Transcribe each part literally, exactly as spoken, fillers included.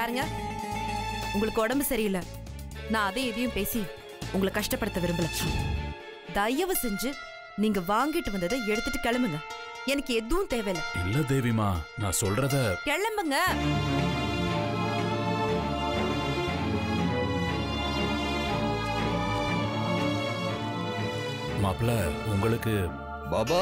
பாருங்க, உங்களுக்கு உடம்பு சரியில்லை, நான் அதை எதையும் பேசி உங்களை கஷ்டப்படுத்த விரும்பல. தயவு செஞ்சு நீங்க வாங்கிட்டு வந்ததை எடுத்துட்டு கிளம்புங்க. எனக்கு எதுவும் தேவையில்லை. இல்ல தேவிமா, நான் சொல்றத கிளம்புங்க. மாப்பிள்ள உங்களுக்கு பாபா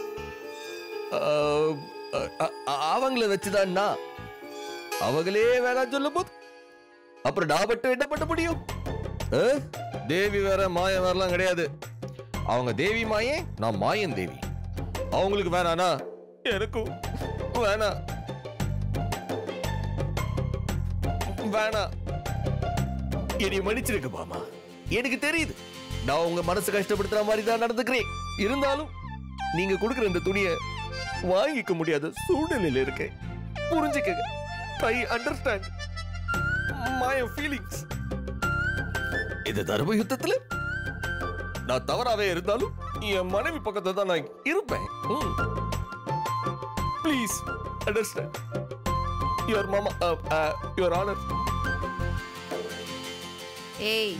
அவங்கள வச்சுதான் அவங்களே வேணாம் சொல்லும் போது அப்புறம் டாபட்டு என்ன பண்ண முடியும்? தேவி வேற மாயம் வேறலாம் கிடையாது. அவங்க தேவி மாயே, நான் மாயன் தேவி. அவங்களுக்கு வேணானா எனக்கும் வேணா வேணா. என்னை மன்னிச்சிருக்கு மாமா. எனக்கு தெரியுது நான் உங்க மனசு கஷ்டப்படுத்துற மாதிரி தான் நடந்துக்கிறேன். இருந்தாலும் நீங்க கொடுக்குற இந்த துணியை வாங்கிக்க முடியாத சூழ்நிலையில இருக்கேன். புரிஞ்சுக்கங்க. I understand my feelings. இந்த தர்ம யுத்தத்துல நான் தவறாவே இருந்தாலும் என் மனைவி பக்கத்துல தான் நான் இருப்பேன். ப்ளீஸ் அண்டர்ஸ்டாண்ட் யுவர் மாமா, யுவர் ஆனர். ஏய்,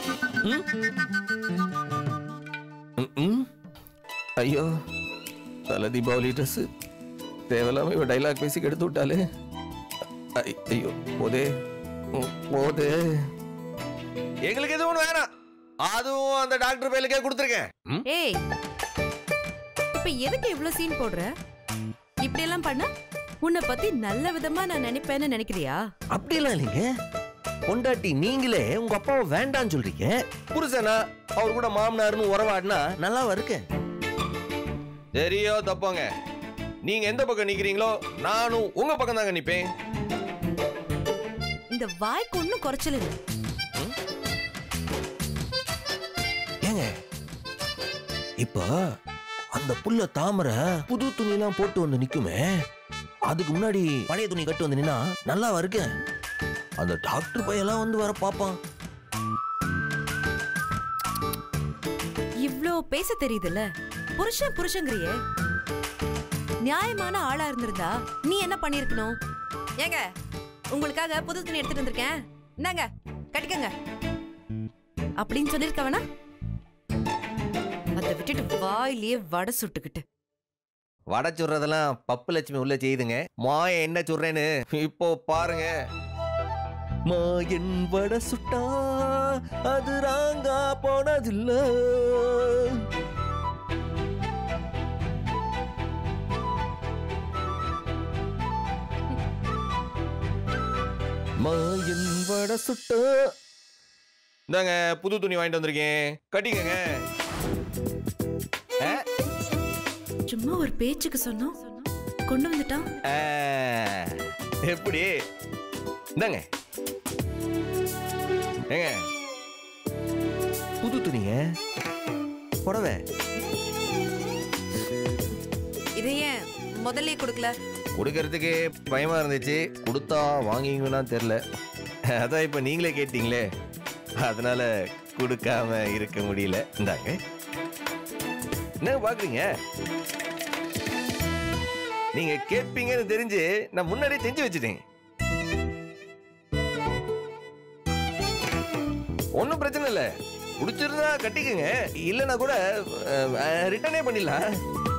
ஐயோ, தல தீபாவளி ட்ரெஸ் தேவையில்லாம இவ டைலாக் பேசி கெடுத்து விட்டாலே. ஐயோ போதே போதே. எங்களுக்கு எதுவும் ஒண்ணு வேணாம். அதுவும் அந்த டாக்டர் பேருக்கே கொடுத்துருக்கேன். ஏய், இப்ப எதுக்கு இவ்வளவு சீன் போடுற? இப்படி எல்லாம் பண்ண உன்னை பத்தி நல்ல விதமா நான் நினைப்பேன்னு நினைக்கிறியா? அப்படி எல்லாம் இல்லைங்க. பொண்டாட்டி நீங்களே உங்க அப்பாவை வேண்டான்னு சொல்றீங்க. புருஷனா அவர் கூட மாமனார்னு உறவாடினா நல்லா இருக்கு. சரியோ தப்பாங்க, நீங்க எந்த பக்கம் நிக்கிறீங்களோ நானும் உங்க பக்கம் தாங்க நிப்பேன். இந்த வாய்க்கு ஒன்னும் குறைச்சல் இல்லை. ஏங்க இப்ப அந்த புள்ள தாமரை புது துணி எல்லாம் போட்டு வந்து நிக்குமே, அதுக்கு முன்னாடி பழைய துணி கட்டு வந்து நின்னா நல்லாவா இருக்கு? அந்த டாக்டர் பையெல்லாம் வந்து வர பாப்பான். இவ்ளோ பேச தெரியுதுல்ல, புருஷன் புருஷங்கிறியே. நியாயமான ஆளா இருந்திருந்தா நீ என்ன பண்ணிருக்கணும்? ஏங்க, உங்களுக்காக புது துணி எடுத்துட்டு வந்திருக்கேன், இந்தாங்க கட்டிக்கங்க அப்படின்னு சொல்லிருக்க வேணா? அதை விட்டுட்டு வாயிலேயே வடை சுட்டுக்கிட்டு. வடை சுடுறதெல்லாம் பப்பு லட்சுமி உள்ள செய்யுதுங்க. மாய என்ன சுடுறேன்னு இப்போ பாருங்க. மாயன் வடை சுட்டா அது ராங்கா போனதில்ல. மாயன் வடை சுட்டா. இந்தாங்க புது துணி வாங்கிட்டு வந்திருக்கேன், கட்டிக்கங்க. சும்மா ஒரு பேச்சுக்கு சொன்னோம், கொண்டு வந்துட்டான். எப்படி? இந்தாங்க ஏங்க, புது துணிங்க, புடவை. இதைய முதல்ல கொடுக்கல? கொடுக்கறதுக்கு பயமா இருந்துச்சு, கொடுத்தா வாங்கிங்கன்னா தெரியல. அதான் இப்ப நீங்களே கேட்டீங்களே, அதனால கொடுக்காம இருக்க முடியல. இந்தாங்க. என்ன பாக்குறீங்க? நீங்க கேட்பீங்கன்னு தெரிஞ்சு நான் முன்னாடியே செஞ்சு வச்சுட்டேன். ஒன்னும் பிரச்சனை இல்ல, பிடிச்சிருந்தா கட்டிக்கங்க, இல்லைன்னா கூட ரிட்டர்னே பண்ணிடலாம்.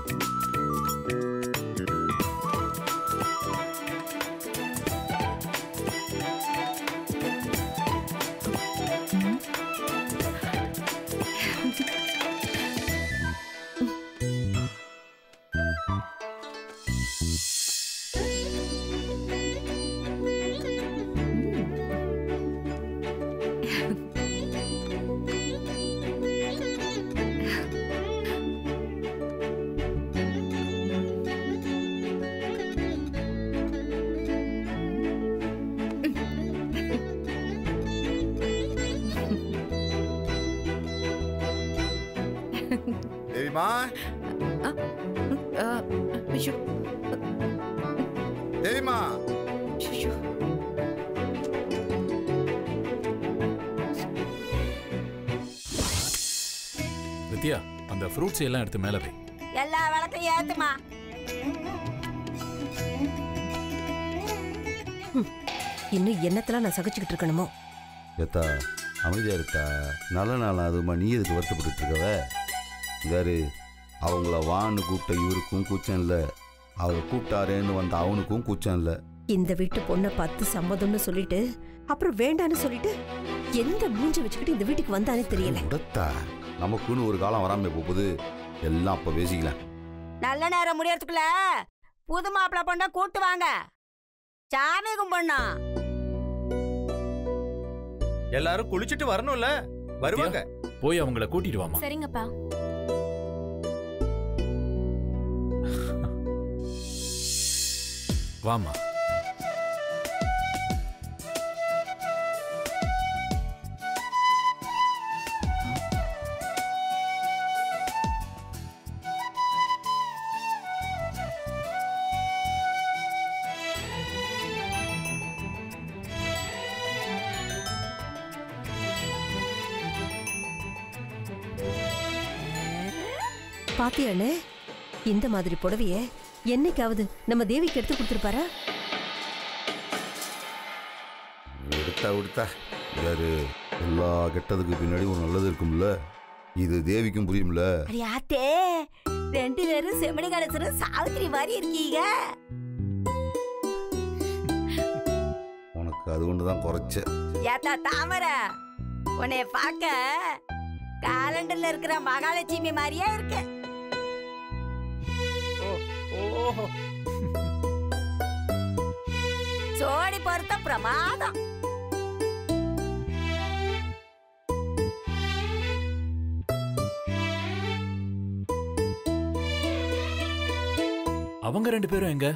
தேவிமா, தேவிமா, வித்யா, அந்த ஃப்ரூட்ஸ் எல்லாம் எடுத்து மேல வை. எல்லா வழக்கையும் ஏத்துமா. இன்னும் என்னத்தெல்லாம் நான் சகிச்சுக்கிட்டு இருக்கணுமோ? ஏத்தா அமைதியா இருக்கா? நல்ல நாள் அதுமா நீ எதுக்கு வருத்தப்பட்டு இருக்கவ? இந்தாரு, அவங்கள வான்னு கூப்பிட்ட இவருக்கும் கூச்சம் இல்லை, அவர் கூப்பிட்டாரேன்னு வந்த அவனுக்கும் கூச்சம் இல்லை. இந்த வீட்டு பொண்ணை பார்த்து சம்மதம்னு சொல்லிட்டு அப்புறம் வேண்டான்னு சொல்லிட்டு எந்த மூஞ்சி வச்சுக்கிட்டு இந்த வீட்டுக்கு வந்தானே தெரியல. உடத்தா நமக்குன்னு ஒரு காலம் வராம போகுது, எல்லாம் அப்ப பேசிக்கலாம். நல்ல நேரம் முடியறதுக்குள்ள புது மாப்பிள்ள பொண்ண கூட்டு வாங்க, சாமி கும்பிடணும். எல்லாரும் குளிச்சிட்டு வரணும்ல, வருவாங்க. போய் அவங்கள கூட்டிட்டு வாமா. சரிங்கப்பா. வாமா. பாத்தியானே, இந்த மாதிரி புடவைய என்னைக்காவது நம்ம தேவிக்கு எடுத்து கொடுத்துருப்பாரா? எடுத்தா விடுத்தா யாரு, எல்லா கெட்டதுக்கு பின்னாடி ஒரு நல்லது இருக்கும்ல, இது தேவிக்கும் புரியும்ல. அரியாத்தே, ரெண்டு பேரும் செம்மணி கணேசரும் சாவித்திரி மாதிரி இருக்கீங்க. உனக்கு அது ஒண்ணுதான் குறைச்ச. ஏத்தா தாமரை, உன்னைய பார்க்க காலண்டர்ல இருக்கிற மகாலட்சுமி மாதிரியே இருக்கு. சோடி பொறுத்த பிரமாதம். அவங்க ரெண்டு பேரும் எங்க?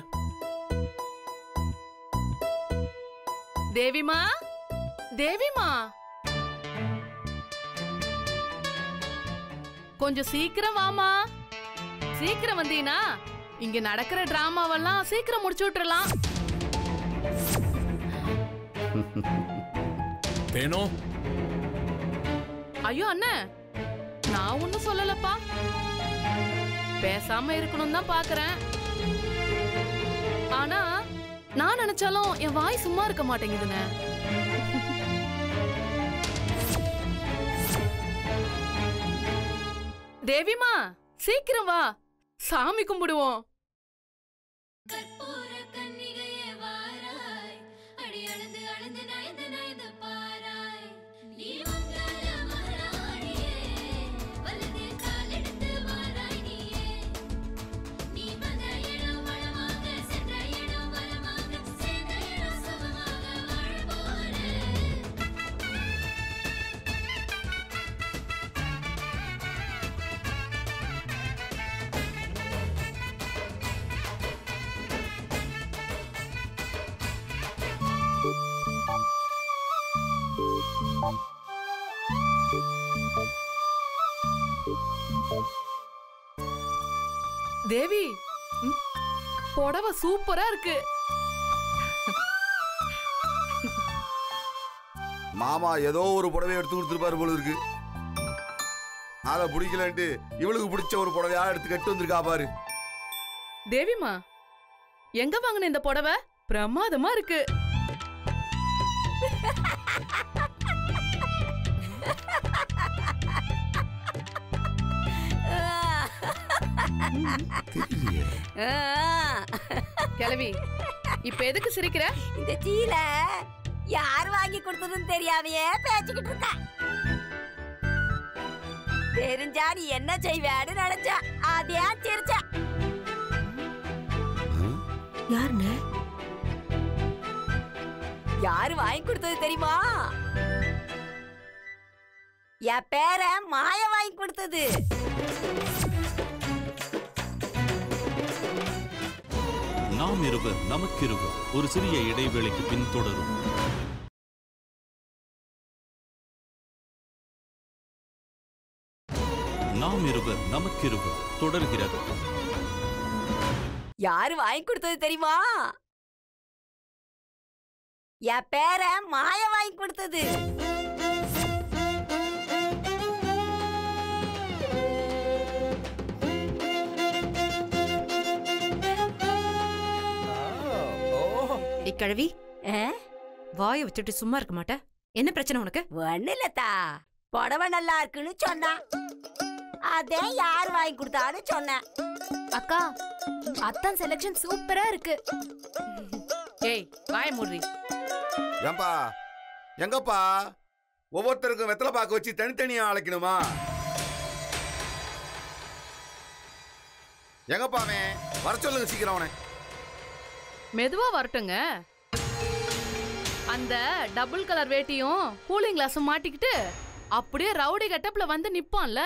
தேவிமா, தேவிமா, கொஞ்சம் சீக்கிரம் வாமா. சீக்கிரம் வந்தீனா இங்க நடக்கிற டிராமாவெல்லாம் சீக்கிரம் முடிச்சு விட்டுறலாம். தேனோ. ஐயோ அண்ணன், நான் ஒன்னும் சொல்லலப்பா, பேசாம இருக்கணும் தான் பாக்குறேன். ஆனா நான் நினைச்சாலும் என் வாய் சும்மா இருக்க மாட்டேங்குதுன்னு. தேவிமா சீக்கிரம் வா, சாமி கும்பிடுவோம். தேவி, புடவை சூப்பரா இருக்கு. மாமா ஏதோ ஒரு புடவை எடுத்து கொடுத்துருப்பாரு போல இருக்கு. அத பிடிக்கலன்ட்டு இவளுக்கு பிடிச்ச ஒரு புடவையா எடுத்து கட்டு வந்திருக்கா பாரு. தேவிமா, எங்க வாங்கின இந்த புடவை? பிரமாதமா இருக்கு. கிழவி, இப்ப எதுக்கு சிரிக்கிற? இந்த சீல யார் வாங்கி கொடுத்ததுன்னு தெரியாமையே பேச்சுக்கிட்டு இருக்க. தெரிஞ்சா நீ என்ன செய்வேன்னு நினைச்சா அதே சிரிச்சா. யாருன்னு? யாரு வாங்கி கொடுத்தது தெரியுமா? என் பேர மாய வாங்கி கொடுத்தது. நாம் இருவர் நமக்கிருவர் ஒரு சிறிய இடைவேளைக்கு பின் தொடரும். நாம் இருவர் நமக்கிருவர் தொடர்கிறது. யாரு வாங்கி கொடுத்தது தெரியுமா? என் பேர மாய வாங்கி கொடுத்தது. இக்கழவி, வாயை வச்சுட்டு சும்மா இருக்க மாட்டே. என்ன பிரச்சனை உனக்கு? ஒண்ணு இல்லத்தா, புடவை நல்லா இருக்குன்னு சொன்னான். அதே யார் வாங்கி கொடுத்தான்னு சொன்னேன். அக்கா, அத்தான் செலக்ஷன் சூப்பரா இருக்கு. ஏய் வாய மூடி. ஏன்பா எங்கப்பா ஒவ்வொருத்தருக்கும் வெத்தலை பாக்க வச்சு தனித்தனியா அழைக்கணுமா? எங்கப்பா அவன் வர சொல்லுங்க சீக்கிரம். அவனை மெதுவா வரட்டுங்க. அந்த டபுள் கலர் வேட்டியும் கூலிங் கிளாஸும் மாட்டிக்கிட்டு அப்படியே ரவுடி கட்டப்ல வந்து நிப்பான்ல,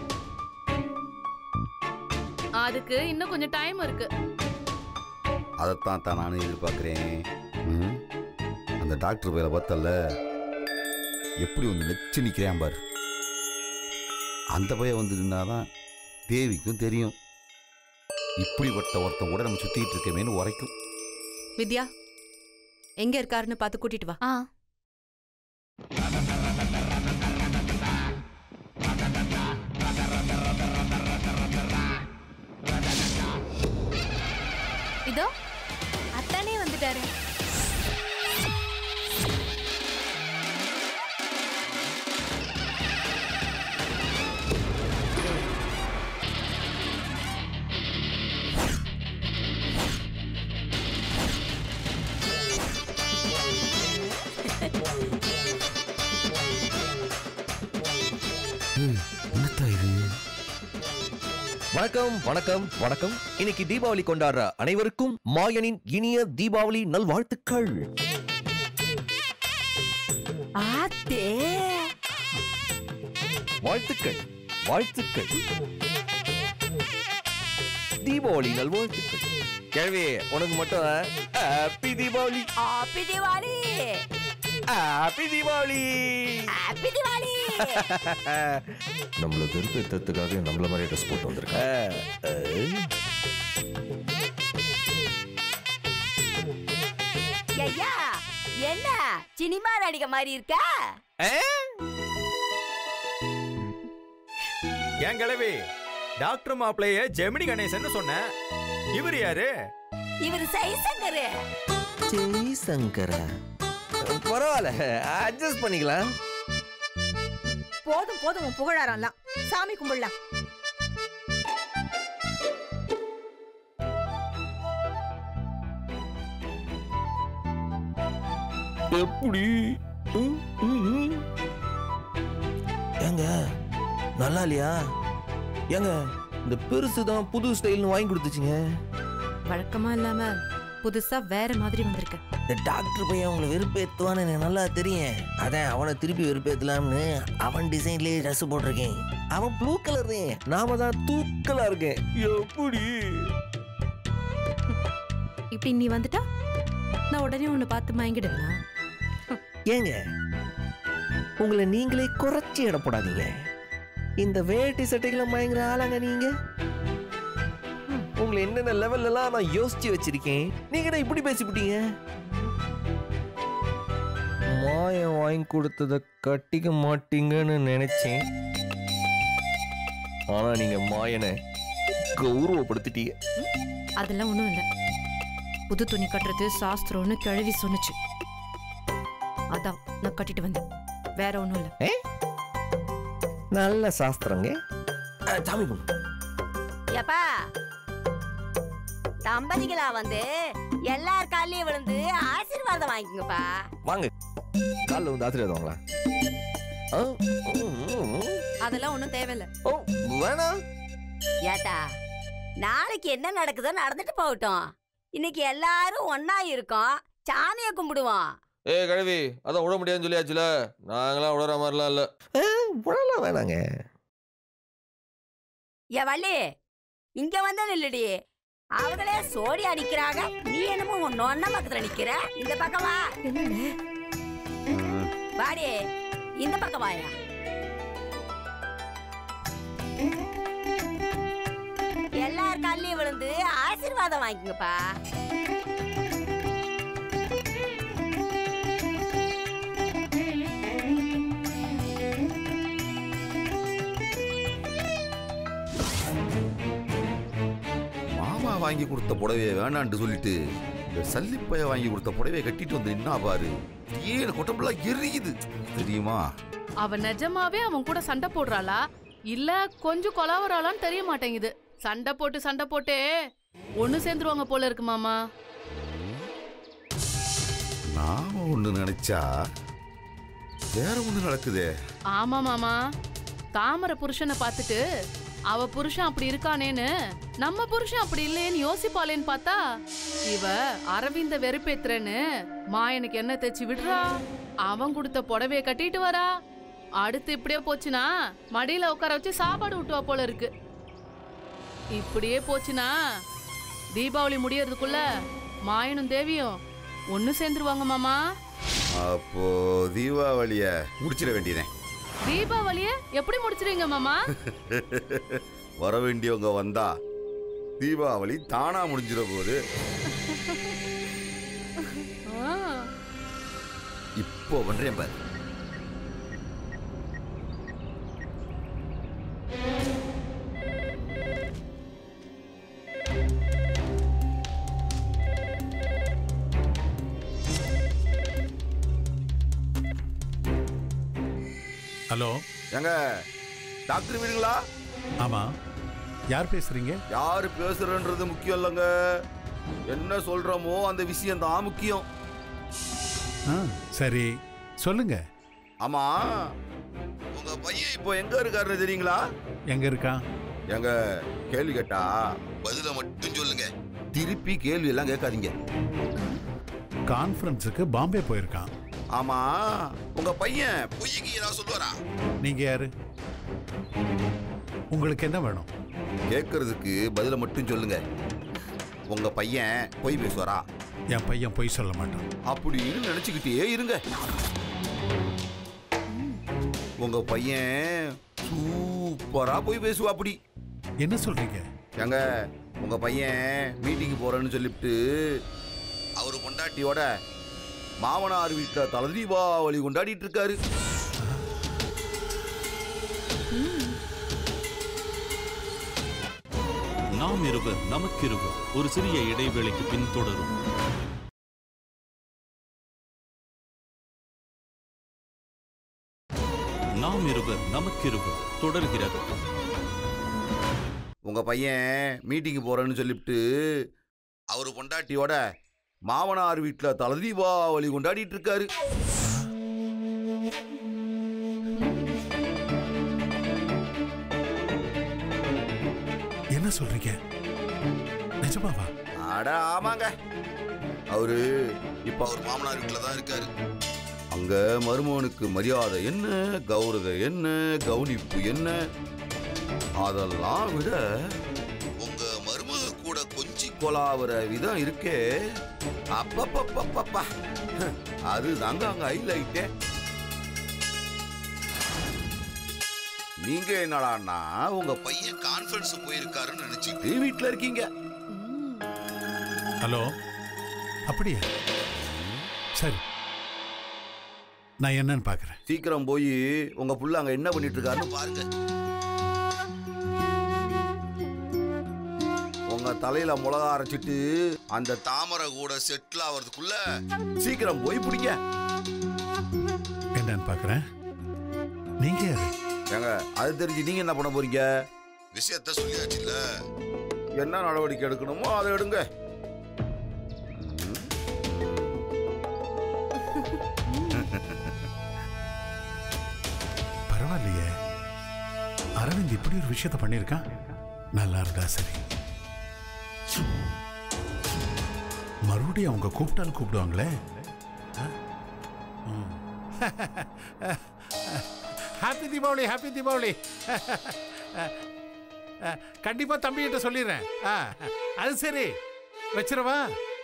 அதுக்கு இன்னும் கொஞ்சம் டைம் இருக்கு. அதைத்தான் தான் நானும் எதிர்பார்க்கிறேன். அந்த டாக்டர் பேரை பார்த்தல எப்படி வந்து நெச்சு நிற்கிறேன் பாரு. அந்த பையன் வந்து நின்னாதான் தேவிக்கும் தெரியும் இப்படிப்பட்ட ஒருத்தன் கூட நம்ம சுத்திட்டு இருக்கமேன்னு உரைக்கும். வித்யா எங்க இருக்காருன்னு பார்த்து கூட்டிட்டு வா. ஆ இதோ அத்தானே வந்துட்டாரு. வணக்கம் வணக்கம் வணக்கம். இன்னைக்கு தீபாவளி கொண்டாடுற அனைவருக்கும் மாயனின் இனிய தீபாவளி நல்வாழ்த்துக்கள். வாழ்த்துக்கள் வாழ்த்துக்கள் தீபாவளி நல்வாழ்த்துக்கள். கேள்வி உனக்கு மட்டும் happy Deepavali. Happy Deepavali. Happy Deepavali. Happy Deepavali. நம்மள வெறுப்பேற்றதுக்காக நம்மள மாதிரி ட்ரெஸ் போட்டு வந்திருக்கேன். ஐயா என்ன சினிமா நடிகை மாதிரி இருக்க? ஏன் கிளவி டாக்டர் மாப்பிளைய ஜெமினி கணேசன் சொன்ன, இவர் யாரு? இவர் ஜெய்சங்கர். ஜெய்சங்கர் பரவாயில்ல, அட்ஜஸ்ட் பண்ணிக்கலாம். போதும் போதும் உன் புகழாரம்லாம், சாமி கும்பிடலாம். எப்படி ஏங்க நல்லா இல்லையா? ஏங்க இந்த பெருசுதான் புது ஸ்டைல்னு வாங்கி கொடுத்துச்சுங்க. வழக்கமா இல்லாம புதுசா வேற மாதிரி வந்திருக்கு. இந்த டாக்டர் பையன் அவங்களை வெறுப்பேற்றுவான்னு எனக்கு நல்லா தெரியும். அதான் அவனை திருப்பி வெறுப்பேற்றலாம்னு அவன் டிசைன்லயே ட்ரெஸ் போட்டிருக்கேன். அவன் ப்ளூ கலர், நாம தான் தூக்கலா இருக்கேன். எப்படி இப்படி நீ வந்துட்டா நான் உடனே உன்னை பார்த்து மயங்கிடுவேனா? ஏங்க உங்களை நீங்களே குறைச்சி இட போடாதீங்க. இந்த வேட்டி சட்டைகளை மயங்குற ஆளாங்க நீங்க. உங்களை என்னென்ன லெவல்ல எல்லாம் நான் யோசிச்சு வச்சிருக்கேன். நீங்க என்ன இப்படி பேசிவிட்டீங்க? மாயம் வாங்கி கொடுத்தத கட்டிக்க மாட்டீங்கன்னு நினைச்சேன். ஆனா நீங்க மாயனை கௌரவப்படுத்திட்டீங்க. அதெல்லாம் ஒண்ணும் இல்ல. புது துணி கட்டுறது சாஸ்திரம்னு கிழவி சொன்னுச்சு, அதான் நான் கட்டிட்டு வந்தேன். வேற ஒண்ணும் இல்ல. நல்ல சாஸ்திரங்க. சாமி ஏப்பா தம்பதிகளா வந்து எல்லார் காலையும் விழுந்து ஆசீர்வாதம் வாங்கிங்கப்பா. வாங்க காலில் வந்து ஆசீர்வாதம் வாங்களா? அதெல்லாம் ஒண்ணும் தேவையில்ல. ஓ வேணாம். ஏத்தா நாளைக்கு என்ன நடக்குதோ நடந்துட்டு போகட்டும். இன்னைக்கு எல்லாரும் ஒன்னா இருக்கோம், சாமியை கும்பிடுவோம். ஏ கழுவி அதான் விட முடியாதுன்னு சொல்லியாச்சுல. நாங்களாம் விடுற மாதிரிலாம் இல்ல. விடலாம் வேணாங்க. ஏ வள்ளி இங்க வந்த நில்லுடி. அவங்களே சோடி அடிக்கிறாங்க, நீ என்னமோ ஒன்னொன்ன பக்கத்துல நிக்கிற. இந்த பக்கம் வா. வாடி இந்த பக்கம் வாயா. எல்லார் காலையும் விழுந்து ஆசீர்வாதம் வாங்கிங்கப்பா. மாமா வாங்கி கொடுத்த புடவையை வேணான்ட்டு சொல்லிட்டு இந்த சல்லிப்பைய வாங்கி கொடுத்த புடவையை கட்டிட்டு வந்து என்ன பாரு, ஏன் கொட்டம்பெல்லாம் எரியுது தெரியுமா? அவ நிஜமாவே அவன் கூட சண்டை போடுறாளா இல்ல கொஞ்சம் கொலாவறாளான்னு தெரிய மாட்டேங்குது. சண்டை போட்டு சண்டை போட்டே ஒண்ணு சேர்ந்துருவாங்க போல இருக்கு மாமா. நாம ஒண்ணு நினைச்சா வேற ஒண்ணு நடக்குதே. ஆமா மாமா, தாமரை புருஷனை பார்த்துட்டு அவ புருஷன் அப்படி இருக்கானேன்னு நம்ம புருஷன் அப்படி இல்லையேன்னு யோசிப்பாளேன்னு பார்த்தா இவ அரவிந்த வெறுப்பேத்துறேன்னு மாயனுக்கு என்ன தேய்ச்சி விடுறா, அவன் கொடுத்த புடவைய கட்டிட்டு வரா. அடுத்து இப்படியே போச்சுன்னா மடியில உட்கார வச்சு சாப்பாடு விட்டுவா போல இருக்கு. இப்படியே போச்சுன்னா தீபாவளி முடியறதுக்குள்ள மாயனும் தேவியும் ஒன்னு சேர்ந்துருவாங்க மாமா. அப்போ தீபாவளிய முடிச்சிட வேண்டியதே. தீபாவளிய எப்படி முடிச்சிருவீங்க மாமா? வர வேண்டியவங்க வந்தா தீபாவளி தானா முடிஞ்சிட போகுது. இப்போ பண்றேன் பாரு. ஹலோ, எங்க டாக்டர் வீடுங்களா? ஆமா, யார் பேசுறீங்க? யாரு பேசுறன்றது முக்கியம் இல்லைங்க, என்ன சொல்றோமோ அந்த விஷயம் தான் முக்கியம். சரி சொல்லுங்க. ஆமா, உங்க பையன் இப்போ எங்க இருக்காருன்னு தெரியுங்களா? எங்க இருக்கான்? எங்க கேள்வி கேட்டா பதில மட்டும் சொல்லுங்க, திருப்பி கேள்வி எல்லாம் கேட்காதீங்க. கான்ஃபரன்ஸுக்கு பாம்பே போயிருக்கான். ஆமா, உங்க பையன் பொய்க்கு ஏதாவது சொல்லுவாரா? நீங்க யாரு? உங்களுக்கு என்ன வேணும்? கேட்கறதுக்கு பதில மட்டும் சொல்லுங்க. உங்க பையன் பொய் பேசுவாரா? என் பையன் பொய் சொல்ல மாட்டான். அப்படின்னு நினைச்சுக்கிட்டே இருங்க. உங்க பையன் சூப்பரா பொய் பேசுவா. அப்படி என்ன சொல்றீங்க? எங்க உங்க பையன் மீட்டிங் போறேன்னு சொல்லிவிட்டு அவரு கொண்டாட்டியோட மாமனார் வீட்டுல தலை தீபாவளி கொண்டாடிட்டு இருக்காரு. நாம் இருவர் நமக்கிருவர் ஒரு சிறிய இடைவேளைக்கு பின் தொடரும். நாம் இருவர் நமக்கிருவர் தொடர்கிறது. உங்க பையன் மீட்டிங் போறேன்னு சொல்லிவிட்டு அவரு கொண்டாட்டியோட மாமனார் வீட்டுல தலை தீபாவளி கொண்டாடிட்டு இருக்காரு. என்ன சொல்றீங்க? நிஜமாவா? அட ஆமாங்க, அவரு இப்ப அவர் மாமனார் வீட்டுல தான் இருக்காரு. அங்க மருமகனுக்கு மரியாதை என்ன, கௌரவம் என்ன, கவனிப்பு என்ன, அதெல்லாம் விட உங்க மருமக கூட கொஞ்சி கொலாவற விதம் இருக்கே, அப்பப்பப்பப்பா, அது தாங்க அங்க ஹைலைட்டே. நீங்க என்னடான்னா உங்க பையன் கான்ஃபரன்ஸ் போயிருக்காருன்னு நினைச்சிட்டு வீட்டுல இருக்கீங்க. ஹலோ, அப்படியா? சரி, நான் என்னன்னு பாக்குறேன். சீக்கிரம் போய் உங்க புள்ள அங்க என்ன பண்ணிட்டு இருக்காருன்னு பாருங்க. உங்க தலையில மிளகா அரைச்சிட்டு அந்த தாமரை கூட செட்டில் ஆகிறதுக்குள்ள சீக்கிரம் போய் பிடிங்க. என்னன்னு பாக்குறேன். நீங்க யாரு? ஏங்க அது தெரிஞ்சு நீங்க என்ன பண்ண போறீங்க? விஷயத்த சொல்லியாச்சு இல்ல, என்ன நடவடிக்கை எடுக்கணுமோ அதை எடுங்க. பரவாயில்லையே, அரவிந்த் இப்படி ஒரு விஷயத்த பண்ணிருக்கான். நல்லா இருக்கா? சரி, மறுபடியும் அவங்க கூப்பிட்டாலும் கூப்பிடுவாங்களே. Happy Deepavali, happy Deepavali. கண்டிப்பா தம்பி கிட்ட சொல்லிடுறேன். அது சரி, வச்சிரவா?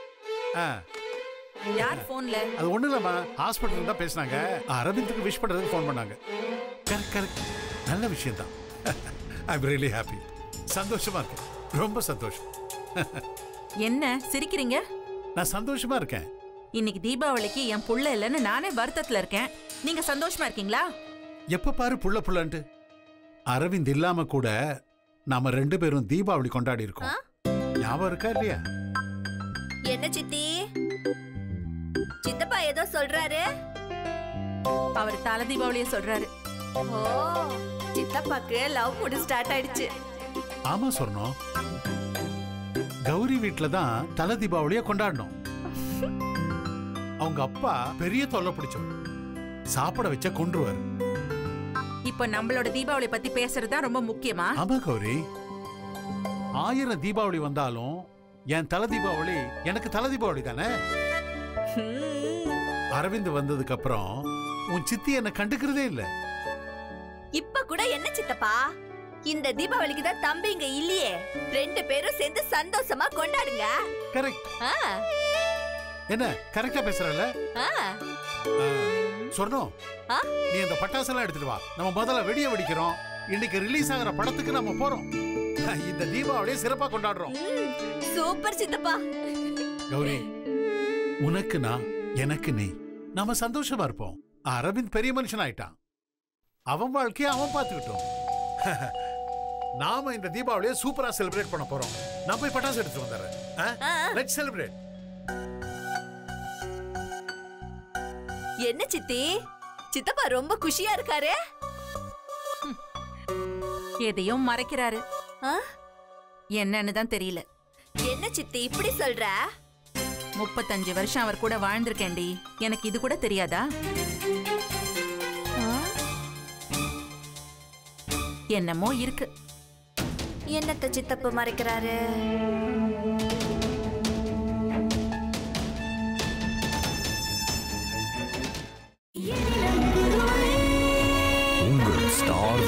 யார் போன்ல? அது ஒண்ணு இல்லம்மா, ஹாஸ்பிட்டல் தான் பேசினாங்க. அரவிந்துக்கு விஷ் பண்றதுக்கு போன் பண்ணாங்க. கரெக்ட் கரெக்ட், நல்ல விஷயம் தான். I am really happy. சந்தோஷமா இருக்கேன், ரொம்ப சந்தோஷம். என்ன சிரிக்கிறீங்க? நான் சந்தோஷமா இருக்கேன். இன்னைக்கு தீபாவளிக்கு என் புள்ள இல்லைன்னு நானே வருத்தத்துல இருக்கேன். நீங்க சந்தோஷமா இருக்கீங்களா? எப்ப பாரு புள்ள புள்ளன்ட்டு. அரவிந்த் இல்லாம கூட நாம ரெண்டு பேரும் தீபாவளி கொண்டாடி இருக்கோம். ஞாபகம் இருக்கா இல்லையா? என்ன சித்தி? சித்தப்பா ஏதோ சொல்றாரு. அவர் தல தீபாவளிய சொல்றாரு. ஓ, சித்தப்பாக்கு லவ் மூட் ஸ்டார்ட் ஆயிடுச்சு. ஆமா சொன்னோம். கௌரி வீட்ல தான் தல தீபாவளிய கொண்டாடணும். அவங்க அப்பா பெரிய தொல்லை பிடிச்சவர். சாப்பிட வச்ச கொன்றுவார். இப்ப நம்மளோட தீபாவளி பத்தி பேசுறது தான் ரொம்ப முக்கியமா? ஆமா கௌரி. ஆயிரம் தீபாவளி வந்தாலும் என் தல தீபாவளி எனக்கு தல தீபாவளி தானே. அரவிந்த் வந்ததுக்கு அப்புறம் உன் சித்தி என்ன கண்டுக்கிறதே இல்ல. இப்ப கூட என்ன சித்தப்பா, இந்த தீபாவளிக்கு தான் தம்பி இங்க இல்லையே, ரெண்டு பேரும் சேர்ந்து சந்தோஷமா கொண்டாடுங்க. கரெக்ட். என்ன கரெக்டா பேசுறல? சொன்னோம். நீ இந்த பட்டாசெல்லாம் எடுத்துட்டு வா. நம்ம முதல்ல வெடிய வெடிக்கிறோம். இன்னைக்கு ரிலீஸ் ஆகிற படத்துக்கு நம்ம போறோம். இந்த தீபாவளியை சிறப்பா கொண்டாடுறோம். சூப்பர் சித்தப்பா. கௌரி, உனக்கு நான், எனக்கு நீ, நாம சந்தோஷமா இருப்போம். அரவிந்த் பெரிய மனுஷன் ஆயிட்டான். அவன் வாழ்க்கையை அவன் பார்த்துக்கிட்டோம். நாம இந்த தீபாவளியை சூப்பரா செலிப்ரேட் பண்ண போறோம். நான் போய் பட்டாசு எடுத்து வந்துடுறேன். Let's celebrate. என்ன சித்தி, சித்தப்பா ரொம்ப குஷியா இருக்காரு. எதையும் மறைக்கிறாரு. என்னன்னு தான் தெரியல. என்ன சித்தி இப்படி சொல்ற? முப்பத்தஞ்சு வருஷம் அவர் கூட வாழ்ந்திருக்கேன்டி. எனக்கு இது கூட தெரியாதா? என்னமோ இருக்கு. என்னத்த சித்தப்பு மறைக்கிறாரு? உங்கள் ஸ்டார்